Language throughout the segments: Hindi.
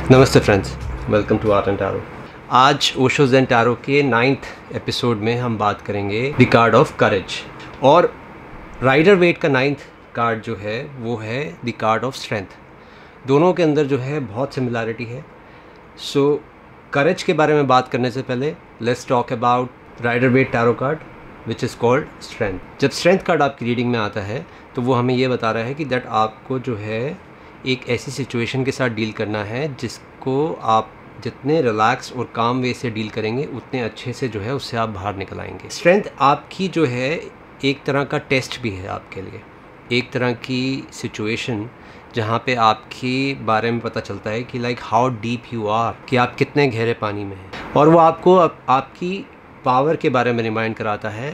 नमस्ते friends, welcome to art and tarot. आज ओशो ज़ेन टैरो के 9th एपिसोड में हम बात करेंगे द कार्ड ऑफ करेज। और राइडर वेट का 9th कार्ड जो है वो है द कार्ड ऑफ स्ट्रेंथ। दोनों के अंदर जो है बहुत सिमिलैरिटी है। सो करेज के बारे में बात करने से पहले let's talk about Rider Waite tarot card which is called strength. जब स्ट्रेंथ कार्ड आपकी रीडिंग में आता है तो वो हमें ये बता रहा है कि दैट आपको जो है एक ऐसी सिचुएशन के साथ डील करना है जिसको आप जितने रिलैक्स और काम वे से डील करेंगे उतने अच्छे से जो है उससे आप बाहर निकल आएंगे। स्ट्रेंथ आपकी जो है एक तरह का टेस्ट भी है आपके लिए, एक तरह की सिचुएशन जहाँ पे आपके बारे में पता चलता है कि like how deep you are, कि आप कितने गहरे पानी में हैं। और वो आपको आपकी पावर के बारे में रिमाइंड कराता है,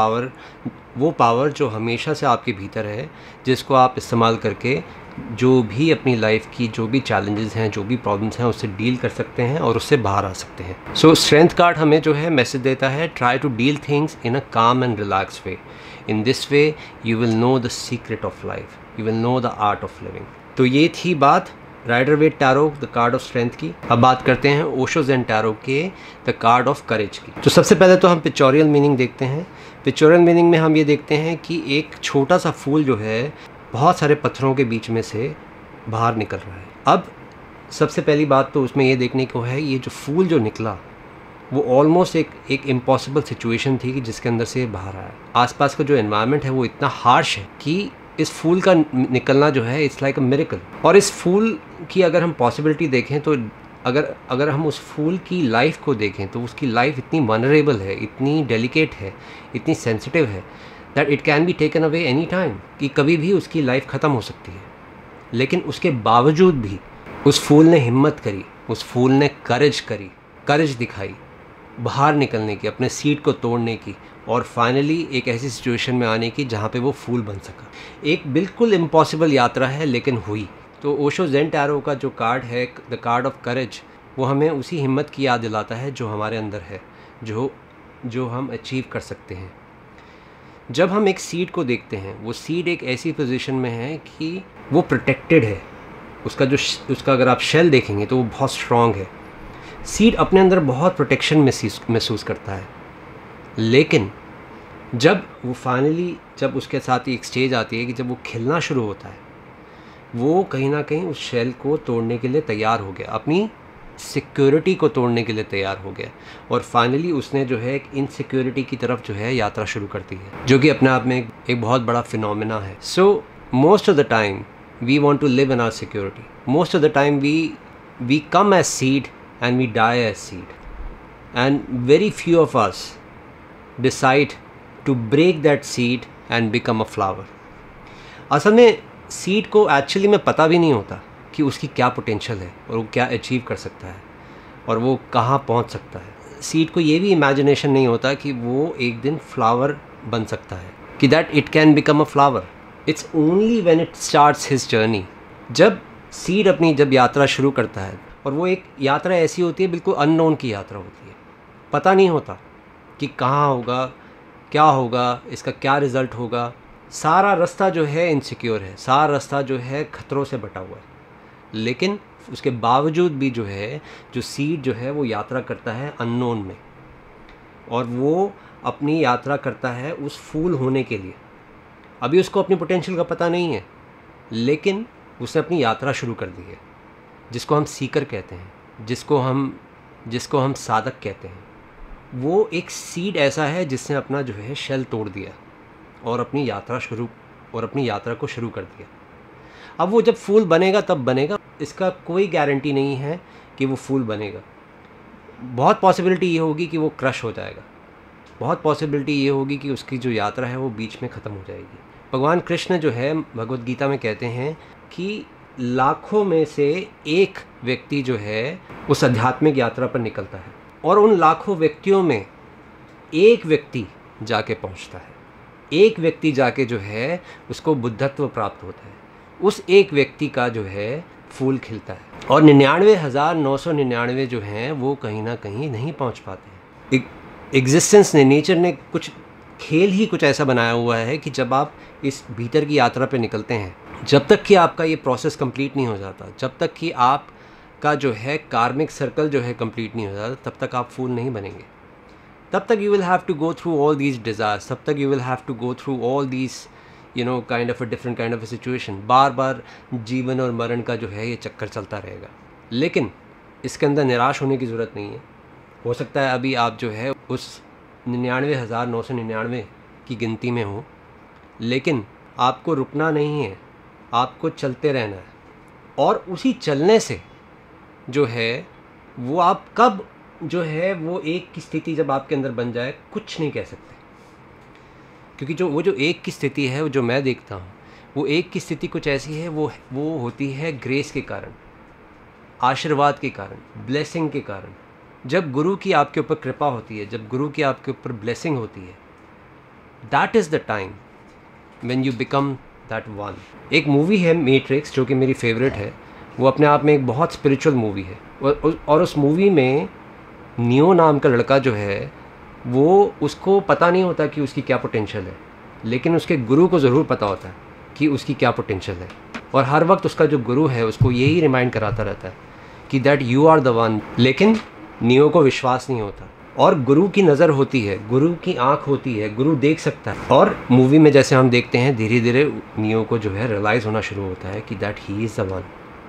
वो पावर जो हमेशा से आपके भीतर है, जिसको आप इस्तेमाल करके जो भी अपनी लाइफ की जो भी चैलेंजेस हैं, जो भी प्रॉब्लम्स हैं, उससे डील कर सकते हैं और उससे बाहर आ सकते हैं। सो स्ट्रेंथ कार्ड हमें जो है मैसेज देता है, try to deal things in a calm and relax way. In this way you will know the secret of life, you will know the art of living. तो ये थी बात Rider Waite tarot the card of strength की। अब बात करते हैं ओशो ज़ेन टैरो के द कार्ड ऑफ करेज की। तो सबसे पहले तो हम पिक्चोरियल मीनिंग देखते हैं। पिक्चोरियल मीनिंग में हम ये देखते हैं कि एक छोटा सा फूल जो है बहुत सारे पत्थरों के बीच में से बाहर निकल रहा है। अब सबसे पहली बात तो उसमें ये देखने को है, ये जो फूल जो निकला वो ऑलमोस्ट एक इम्पॉसिबल सिचुएशन थी कि जिसके अंदर से बाहर आया। आसपास का जो एनवायरनमेंट है वो इतना हार्श है कि इस फूल का निकलना जो है इट्स लाइक अ मिरेकल। और इस फूल की अगर हम पॉसिबिलिटी देखें तो अगर हम उस फूल की लाइफ को देखें तो उसकी लाइफ इतनी वनरेबल है, इतनी डेलिकेट है, इतनी सेंसिटिव है that it can be taken away any time, कि कभी भी उसकी लाइफ ख़त्म हो सकती है। लेकिन उसके बावजूद भी उस फूल ने हिम्मत करी, उस फूल ने करेज दिखाई बाहर निकलने की, अपने सीड को तोड़ने की और फाइनली एक ऐसी सिचुएशन में आने की जहाँ पे वो फूल बन सका। एक बिल्कुल इम्पॉसिबल यात्रा है लेकिन हुई। तो ओशो ज़ेन टैरो का जो कार्ड है द कार्ड ऑफ करेज, वो हमें उसी हिम्मत की याद दिलाता है जो हमारे अंदर है, जो हम अचीव कर सकते हैं। जब हम एक सीड को देखते हैं, वो सीड एक ऐसी पोजीशन में है कि वो प्रोटेक्टेड है। उसका अगर आप शेल देखेंगे तो वो बहुत स्ट्रॉन्ग है। सीड अपने अंदर बहुत प्रोटेक्शन महसूस करता है। लेकिन जब उसके साथ एक स्टेज आती है कि जब वो खिलना शुरू होता है, वो कहीं ना कहीं उस शेल को तोड़ने के लिए तैयार हो गया, अपनी सिक्योरिटी को तोड़ने के लिए तैयार हो गया। और फाइनली उसने जो है एक इनसिक्योरिटी की तरफ जो है यात्रा शुरू कर दी है, जो कि अपने आप में एक बहुत बड़ा फिनोमेना है। So most of the time we want to live in our security. Most of the time we come as seed and we die as seed, and very few of us decide to break that seed and become a flower. असल में सीड को एक्चुअली में पता भी नहीं होता कि उसकी क्या पोटेंशियल है और वो क्या अचीव कर सकता है और वो कहाँ पहुँच सकता है। सीड को ये भी इमेजिनेशन नहीं होता कि वो एक दिन फ्लावर बन सकता है, कि that it can become a flower. It's only when it starts his journey. जब सीड अपनी यात्रा शुरू करता है, और वो एक यात्रा ऐसी होती है, बिल्कुल अननोन की यात्रा होती है, पता नहीं होता कि कहाँ होगा, क्या होगा, इसका क्या रिज़ल्ट होगा। सारा रास्ता जो है इनसिक्योर है, सारा रास्ता जो है खतरों से बटा हुआ है। लेकिन उसके बावजूद भी जो सीड जो है वो यात्रा करता है अननोन में, और वो अपनी यात्रा करता है उस फूल होने के लिए। अभी उसको अपनी पोटेंशियल का पता नहीं है, लेकिन उसने अपनी यात्रा शुरू कर दी है, जिसको हम सीकर कहते हैं, जिसको हम साधक कहते हैं। वो एक सीड ऐसा है जिसने अपना जो है शेल तोड़ दिया और अपनी यात्रा को शुरू कर दिया। अब वो जब फूल बनेगा तब बनेगा, इसका कोई गारंटी नहीं है कि वो फूल बनेगा। बहुत पॉसिबिलिटी ये होगी कि वो क्रश हो जाएगा, बहुत पॉसिबिलिटी ये होगी कि उसकी जो यात्रा है वो बीच में ख़त्म हो जाएगी। भगवान कृष्ण जो है भगवद गीता में कहते हैं कि लाखों में से एक व्यक्ति जो है उस आध्यात्मिक यात्रा पर निकलता है, और उन लाखों व्यक्तियों में एक व्यक्ति जाके पहुंचता है, एक व्यक्ति जाके जो है उसको बुद्धत्व प्राप्त होता है। उस एक व्यक्ति का जो है फूल खिलता है, और 99,999 जो हैं वो कहीं ना कहीं नहीं पहुंच पाते हैं। एग्जिस्टेंस ने, नेचर ने खेल ही कुछ ऐसा बनाया हुआ है कि जब आप इस भीतर की यात्रा पे निकलते हैं, जब तक कि आपका ये प्रोसेस कंप्लीट नहीं हो जाता, जब तक कि आप का जो है कार्मिक सर्कल जो है कंप्लीट नहीं हो जाता, तब तक आप फूल नहीं बनेंगे। तब तक you will have to go through all these desires, तब तक you will have to go through all these kind of a different kind of a situation. बार बार जीवन और मरण का जो है ये चक्कर चलता रहेगा, लेकिन इसके अंदर निराश होने की ज़रूरत नहीं है। हो सकता है अभी आप जो है उस 99,999 की गिनती में हो, लेकिन आपको रुकना नहीं है, आपको चलते रहना है। और उसी चलने से जो है वो आप कब जो है वो एक की स्थिति जब आपके अंदर बन जाए, कुछ नहीं कह सकते। क्योंकि वो जो एक की स्थिति है, वो जो मैं देखता हूँ, वो एक की स्थिति कुछ ऐसी है, वो होती है ग्रेस के कारण, आशीर्वाद के कारण, ब्लेसिंग के कारण। जब गुरु की आपके ऊपर कृपा होती है, जब गुरु की आपके ऊपर ब्लेसिंग होती है, that is the time when you become that one. एक मूवी है मैट्रिक्स, जो कि मेरी फेवरेट है। वो अपने आप में एक बहुत स्पिरिचुअल मूवी है, और उस मूवी में नियो नाम का लड़का जो है, वो उसको पता नहीं होता कि उसकी क्या पोटेंशियल है, लेकिन उसके गुरु को ज़रूर पता होता है कि उसकी क्या पोटेंशियल है। और हर वक्त उसका जो गुरु है उसको यही रिमाइंड कराता रहता है कि that you are the one. लेकिन नियो को विश्वास नहीं होता, और गुरु की नज़र होती है, गुरु की आंख होती है, गुरु देख सकता है। और मूवी में जैसे हम देखते हैं, धीरे धीरे नियो को जो है रियलाइज़ होना शुरू होता है कि that he is the one,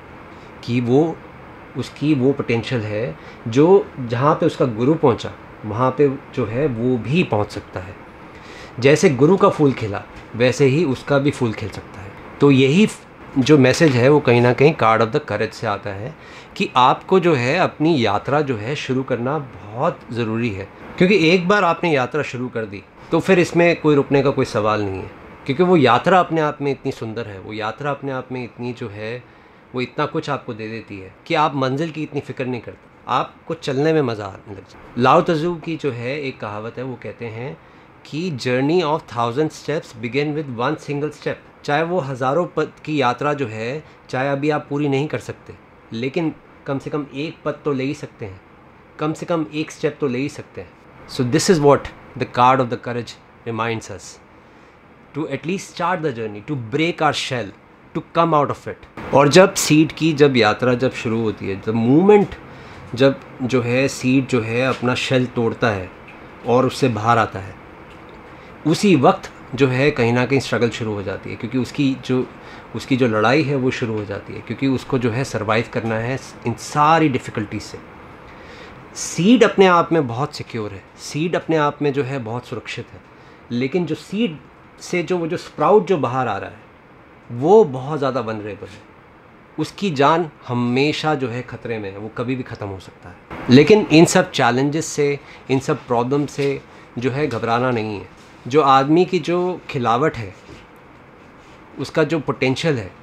कि वो उसकी वो पोटेंशियल है जो जहाँ पे उसका गुरु पहुँचा, वहाँ पे जो है वो भी पहुँच सकता है। जैसे गुरु का फूल खिला, वैसे ही उसका भी फूल खिल सकता है। तो यही जो मैसेज है वो कहीं ना कहीं कार्ड ऑफ द करेज से आता है कि आपको जो है अपनी यात्रा जो है शुरू करना बहुत ज़रूरी है। क्योंकि एक बार आपने यात्रा शुरू कर दी तो फिर इसमें कोई रुकने का कोई सवाल नहीं है, क्योंकि वो यात्रा अपने आप में इतनी सुंदर है, वो यात्रा अपने आप में इतनी जो है वो इतना कुछ आपको दे देती है कि आप मंजिल की इतनी फ़िक्र नहीं करते, आपको चलने में मज़ा आने लग जाए। लाओ त्ज़ू की जो है एक कहावत है, वो कहते हैं कि journey of 1000 steps begin with 1 single step. चाहे वो हज़ारों पद की यात्रा जो है, चाहे अभी आप पूरी नहीं कर सकते, लेकिन कम से कम एक पद तो ले ही सकते हैं, कम से कम एक स्टेप तो ले ही सकते हैं। So this is what the card of the courage reminds us, to at least start the journey, to break our shell, to come out of it. और जब सीड की जब यात्रा जब शुरू होती है, जब मूवमेंट जब जो है सीड जो है अपना शेल तोड़ता है और उससे बाहर आता है, उसी वक्त जो है कहीं ना कहीं स्ट्रगल शुरू हो जाती है, क्योंकि उसकी जो लड़ाई है वो शुरू हो जाती है, क्योंकि उसको जो है सरवाइव करना है इन सारी डिफ़िकल्टीज से। सीड अपने आप में बहुत सिक्योर है, सीड अपने आप में जो है बहुत सुरक्षित है, लेकिन जो सीड से वो जो स्प्राउट जो बाहर आ रहा है वो बहुत ज़्यादा वनरेबल है, उसकी जान हमेशा जो है ख़तरे में है, वो कभी भी ख़त्म हो सकता है। लेकिन इन सब चैलेंजेस से, इन सब प्रॉब्लम से जो है घबराना नहीं है। जो आदमी की जो खिलावट है, उसका जो पोटेंशियल है,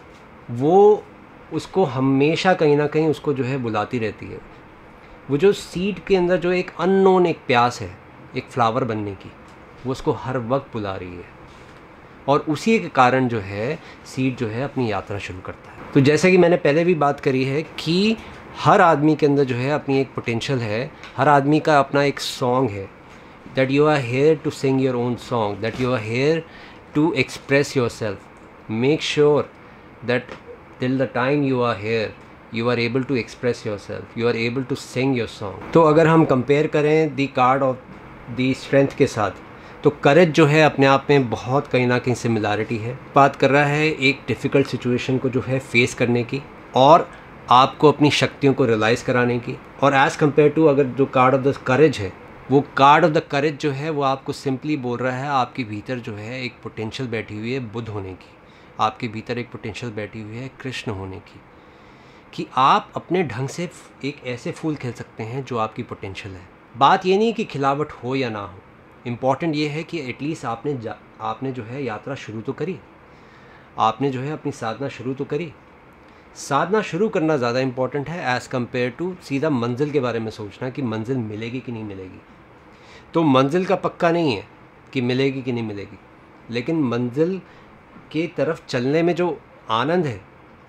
वो उसको हमेशा कहीं ना कहीं उसको जो है बुलाती रहती है। वो जो सीड के अंदर जो एक अननोन एक प्यास है एक फ्लावर बनने की, वो उसको हर वक्त बुला रही है, और उसी के कारण जो है सीड जो है अपनी यात्रा शुरू करता है। तो जैसे कि मैंने पहले भी बात करी है कि हर आदमी के अंदर जो है अपनी एक पोटेंशियल है, हर आदमी का अपना एक सॉन्ग है, that you are here to sing your own song, that you are here to express yourself. Make sure that till the time you are here, you are able to express yourself, you are able to sing your song. तो अगर हम कंपेयर करें the card of the strength के साथ, तो करेज जो है अपने आप में बहुत कहीं ना कहीं सिमिलैरिटी है। बात कर रहा है एक डिफ़िकल्ट सिचुएशन को जो है फेस करने की, और आपको अपनी शक्तियों को रियलाइज़ कराने की। और एज़ कम्पेयर टू अगर जो कार्ड ऑफ द करेज है, वो कार्ड ऑफ द करेज जो है वो आपको सिंपली बोल रहा है आपके भीतर जो है एक पोटेंशियल बैठी हुई है बुद्ध होने की, आपके भीतर एक पोटेंशियल बैठी हुई है कृष्ण होने की, कि आप अपने ढंग से एक ऐसे फूल खिल सकते हैं जो आपकी पोटेंशियल है। बात ये नहीं कि खिलावट हो या ना हो, इम्पॉर्टेंट ये है कि एटलीस्ट आपने जो है यात्रा शुरू तो करी, आपने जो है अपनी साधना शुरू तो करी। साधना शुरू करना ज़्यादा इम्पॉर्टेंट है एज़ कम्पेयर टू सीधा मंजिल के बारे में सोचना कि मंजिल मिलेगी कि नहीं मिलेगी। तो मंजिल का पक्का नहीं है कि मिलेगी कि नहीं मिलेगी, लेकिन मंजिल के तरफ चलने में जो आनंद है,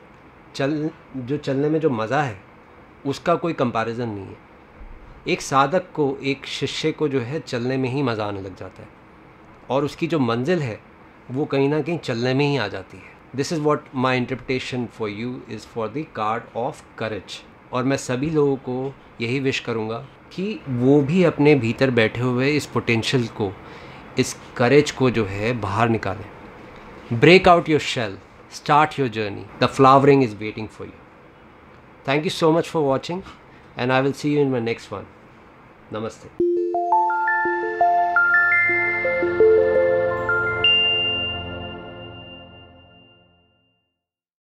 चलने में जो मज़ा है, उसका कोई कंपैरिजन नहीं है। एक साधक को, एक शिष्य को जो है चलने में ही मज़ा आने लग जाता है, और उसकी जो मंजिल है वो कहीं ना कहीं चलने में ही आ जाती है। This is what my interpretation for you is for the card of courage. और मैं सभी लोगों को यही विश करूँगा कि वो भी अपने भीतर बैठे हुए इस पोटेंशियल को, इस करेज को जो है बाहर निकालें. Break out your shell, start your journey, the flowering is waiting for you. Thank you so much for watching, and I will see you in my next one. Namaste.